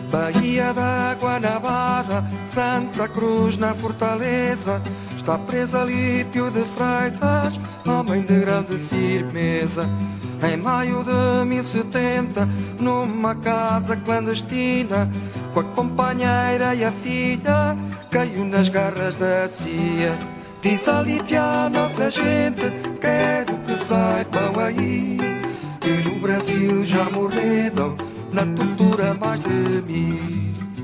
Baía da Guanabara, Santa Cruz na Fortaleza, está presa Lípio de Freitas, homem de grande firmeza. Em maio de 1070, numa casa clandestina, com a companheira e a filha, caiu nas garras da CIA. Diz a Lípia, nossa gente, quero que saibam aí, que no Brasil já morreram na tortura mais de 1000.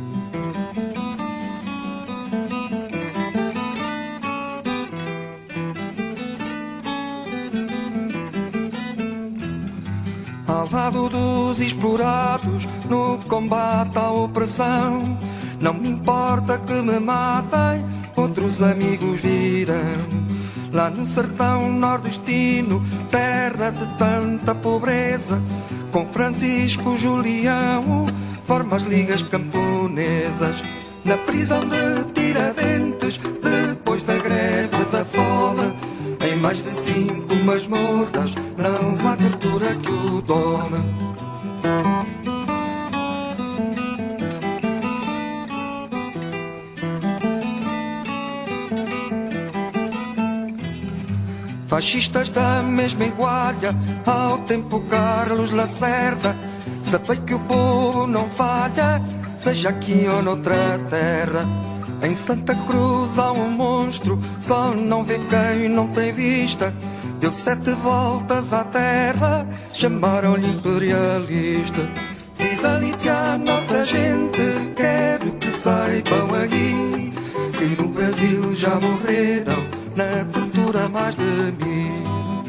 Ao lado dos explorados, no combate à opressão, não me importa que me matem, outros amigos virão. Lá no sertão nordestino, terra de tanta pobreza, com Francisco Julião forma as ligas camponesas. Na prisão de Tiradentes, depois da greve da fome, em mais de 5 masmorras, não há tortura que o dome. Fascistas da mesma igualha, ao tempo Carlos Lacerda, sabei que o povo não falha, seja aqui ou noutra terra. Em Santa Cruz há um monstro, só não vê quem não tem vista. Deu 7 voltas à terra, chamaram-lhe imperialista. Diz a Lípia, nossa gente, quero que saibam aí, que no Brasil já morreram na tortura mais de 1000.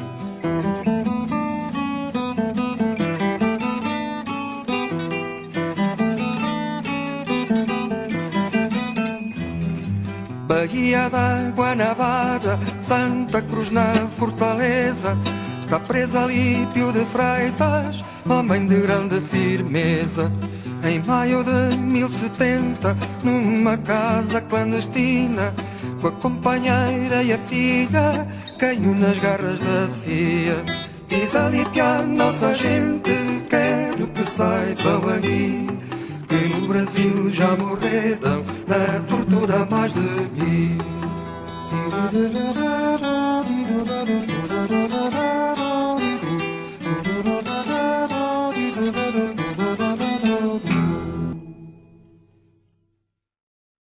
Baía da Guanabara, Santa Cruz na Fortaleza, está presa Lípio de Freitas, homem de grande firmeza. Em maio de 1070, numa casa clandestina, com a companheira e a filha, caiu nas garras da CIA. Diz a Lípia, nossa gente, quero que saibam aí, que no Brasil já morreram na tortura mais de 1000.